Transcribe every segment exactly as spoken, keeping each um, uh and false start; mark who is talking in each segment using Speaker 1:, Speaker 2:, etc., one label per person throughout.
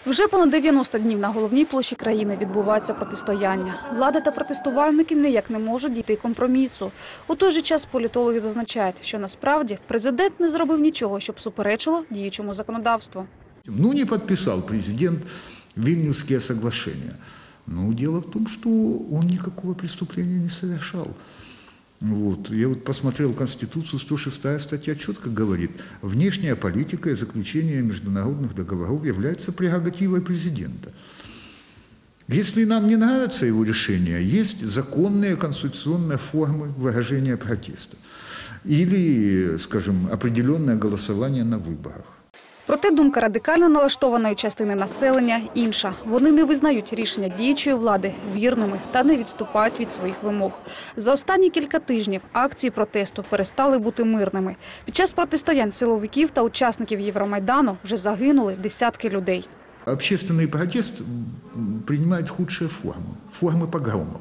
Speaker 1: Вже понад дев'яносто днів на головній площі країни відбувається протистояння. Влада та протестувальники ніяк не можуть дійти компромісу. У той же час політологи зазначають, що насправді президент не зробив нічого, щоб суперечило діючому законодавству.
Speaker 2: Ну, не подписал президент Вильнюсские соглашения. Но дело в том, что он никакого преступления не совершал. Вот. Я вот посмотрел Конституцию, сто шестая статья четко говорит, внешняя политика и заключение международных договоров является прерогативой президента. Если нам не нравится его решение, есть законные конституционные формы выражения протеста или, скажем, определенное голосование на выборах.
Speaker 1: Проте думка радикально налаштованої частини населення інша. Вони не визнають рішення діючої влади вірними та не відступають від своїх вимог. За останні кілька тижнів акції протесту перестали бути мирними. Під час протистоянь силовиків та учасників Євромайдану вже загинули десятки людей.
Speaker 2: Общественный протест принимает худшие формы, формы погромов.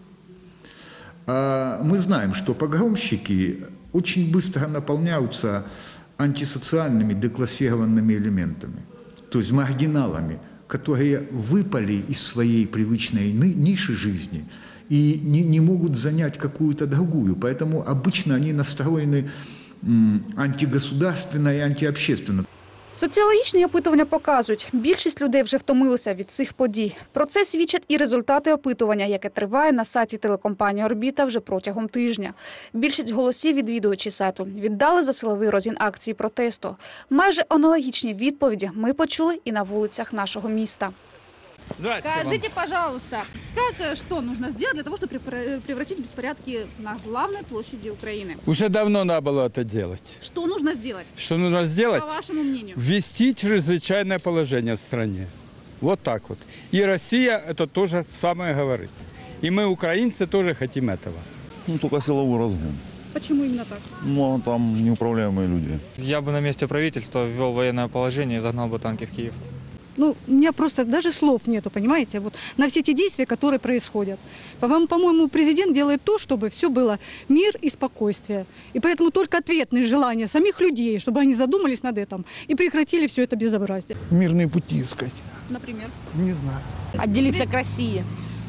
Speaker 2: А мы знаем, что погромщики очень быстро наполняются антисоциальными деклассированными элементами, то есть маргиналами, которые выпали из своей привычной ниши жизни и не, не могут занять какую-то другую. Поэтому обычно они настроены антигосударственно и антиобщественно.
Speaker 1: Соціологічні опитування показують, більшість людей вже втомилися від цих подій. Про це свідчать і результати опитування, яке триває на сайті телекомпанії «Орбіта» вже протягом тижня. Більшість голосів відвідувачі сайту віддали за силовий розгін акції протесту. Майже аналогічні відповіді ми почули і на вулицях нашого міста.
Speaker 3: Скажите, пожалуйста, как, что нужно сделать для того, чтобы превратить беспорядки на главной площади Украины?
Speaker 4: Уже давно надо было это делать.
Speaker 3: Что нужно сделать?
Speaker 4: Что нужно сделать?
Speaker 3: По вашему мнению.
Speaker 4: Ввести чрезвычайное положение в стране. Вот так вот. И Россия это тоже самое говорит. И мы, украинцы, тоже хотим этого.
Speaker 5: Ну, только силовой разгон.
Speaker 3: Почему именно так?
Speaker 5: Ну, а там неуправляемые люди.
Speaker 6: Я бы на месте правительства ввел военное положение и загнал бы танки в Киев.
Speaker 7: Ну, у меня просто даже слов нету, понимаете, вот на все те действия, которые происходят. По-моему, президент делает то, чтобы все было мир и спокойствие. И поэтому только ответные желания самих людей, чтобы они задумались над этим и прекратили все это безобразие.
Speaker 8: Мирные пути искать.
Speaker 3: Например?
Speaker 8: Не знаю.
Speaker 9: Отделиться к России.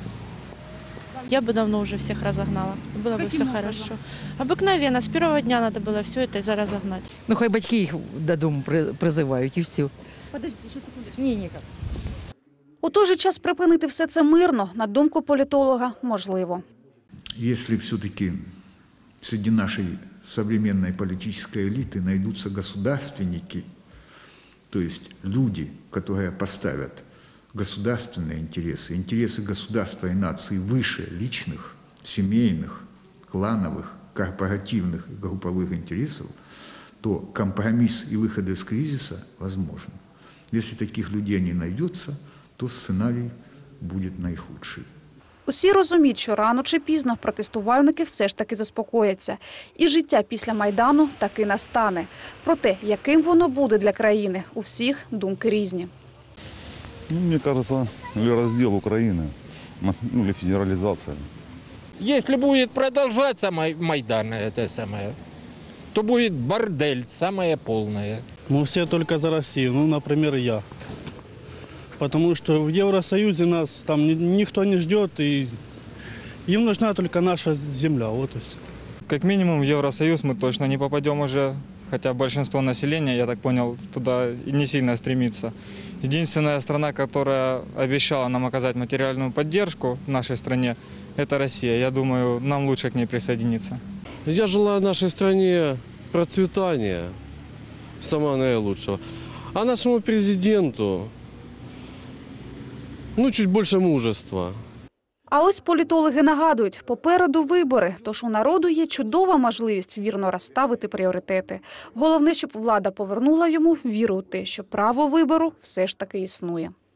Speaker 9: Я бы давно уже всех разогнала. Было бы все хорошо. Обыкновенно, с первого дня надо было все это разогнать.
Speaker 10: Ну, хай батьки їх додому призивають і все.
Speaker 3: Подождите, еще секундочку.
Speaker 10: Ні, ніяк.
Speaker 1: У той же час припинити все це мирно, на думку політолога, можливо.
Speaker 2: Если все-таки среди нашей современной политической элиты найдутся государственники, то есть люди, которые поставят государственные интересы, интересы государства и нации выше личных, семейных, клановых, корпоративных и групповых интересов, то компромисс и выход из кризиса возможен. Если таких людей не найдется, то сценарий будет наихудший.
Speaker 1: Усі розуміють, що рано чи пізно протестувальники все ж таки заспокояться. І життя після Майдану таки настане. Про те, яким воно буде для країни, у всіх думки різні.
Speaker 5: Ну, мне кажется, или раздел Украины, ну, или федерализация.
Speaker 11: Если будет продолжаться Майдан, это самое, то будет бордель, самое полное.
Speaker 8: Мы все только за Россию, ну, например, я. Потому что в Евросоюзе нас там никто не ждет, и им нужна только наша земля, вот и все.
Speaker 6: Как минимум в Евросоюз мы точно не попадем уже, хотя большинство населения, я так понял, туда и не сильно стремится. Единственная страна, которая обещала нам оказать материальную поддержку в нашей стране, это Россия. Я думаю, нам лучше к ней присоединиться.
Speaker 12: Я желаю нашей стране процветания, самого наилучшего. А нашему президенту, ну, чуть больше мужества.
Speaker 1: А ось політологи нагадують, попереду вибори, тож у народу є чудова можливість вірно розставити пріоритети. Головне, щоб влада повернула йому віру у те, що право вибору все ж таки існує.